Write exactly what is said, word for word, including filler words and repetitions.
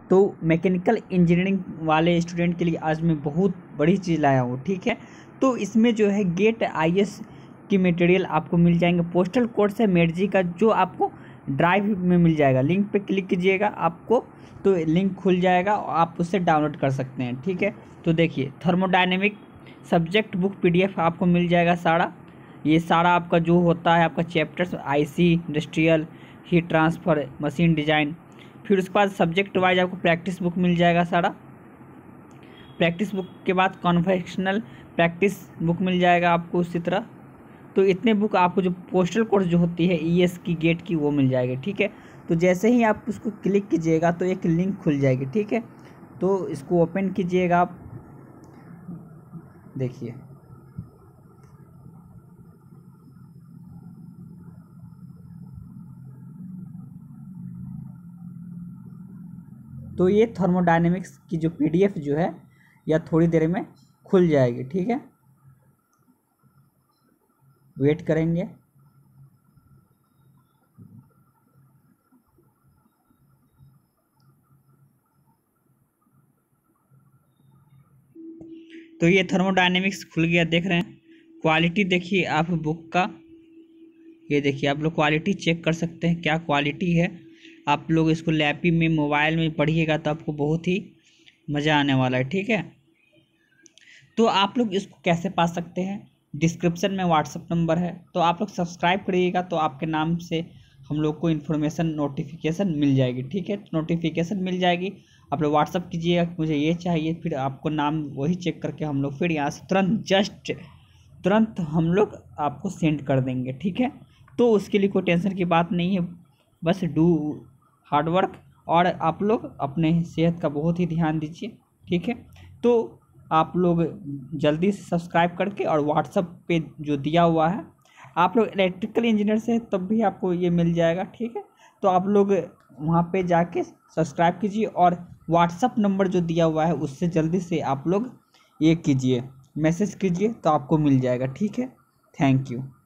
तो mechanical engineering वाले student के लिए आज मैं बहुत बड़ी चीज़ लाया हूँ, ठीक है। तो इसमें जो है गेट आई एस की मटेरियल आपको मिल जाएंगे। पोस्टल कोड से मेडजी का जो आपको ड्राइव में मिल जाएगा, लिंक पे क्लिक कीजिएगा आपको तो लिंक खुल जाएगा और आप उससे डाउनलोड कर सकते हैं, ठीक है। तो देखिए थर्मोडायनेमिक सब्जेक्ट बुक पीडीएफ आपको मिल जाएगा सारा। ये सारा आपका जो होता है आपका chapters IC, industrial, heat transfer, machine design. फिर उसके बाद सब्जेक्ट वाइज आपको प्रैक्टिस बुक मिल जाएगा सारा। प्रैक्टिस बुक के बाद कॉन्फेक्शनल प्रैक्टिस बुक मिल जाएगा आपको उसी तरह। तो इतने बुक आपको जो पोस्टल कोर्स जो होती है ईएस की गेट की वो मिल जाएगी, ठीक है। तो जैसे ही आप उसको क्लिक कीजिएगा तो एक लिंक खुल जाएगी, ठीक है। तो इसको ओपन कीजिएगा आप, देखिए तो ये थर्मोडायनेमिक्स की जो पीडीएफ जो है या थोड़ी देर में खुल जाएगी, ठीक है। वेट करेंगे। तो ये थर्मोडायनेमिक्स खुल गया, देख रहे हैं। क्वालिटी देखिए आप बुक का, ये देखिए आप लोग क्वालिटी चेक कर सकते हैं क्या क्वालिटी है। आप लोग इसको लैपी में मोबाइल में पढ़िएगा तो आपको बहुत ही मज़ा आने वाला है, ठीक है। तो आप लोग इसको कैसे पा सकते हैं, डिस्क्रिप्शन में व्हाट्सअप नंबर है, तो आप लोग सब्सक्राइब करिएगा तो आपके नाम से हम लोग को इन्फॉर्मेशन नोटिफिकेशन मिल जाएगी, ठीक है। नोटिफिकेशन मिल जाएगी, आप लोग व्हाट्सअप कीजिएगा कि मुझे ये चाहिए, फिर आपको नाम वही चेक करके हम लोग फिर यहाँ से तुरंत जस्ट तुरंत हम लोग आपको सेंड कर देंगे, ठीक है। तो उसके लिए कोई टेंशन की बात नहीं है, बस डू हार्डवर्क और आप लोग अपने सेहत का बहुत ही ध्यान दीजिए, ठीक है। तो आप लोग जल्दी से सब्सक्राइब करके और व्हाट्सएप पे जो दिया हुआ है, आप लोग इलेक्ट्रिकल इंजीनियर से तब भी आपको ये मिल जाएगा, ठीक है। तो आप लोग वहाँ पे जाके सब्सक्राइब कीजिए और व्हाट्सएप नंबर जो दिया हुआ है उससे जल्दी से आप लोग ये कीजिए, मैसेज कीजिए तो आपको मिल जाएगा, ठीक है। Thank you.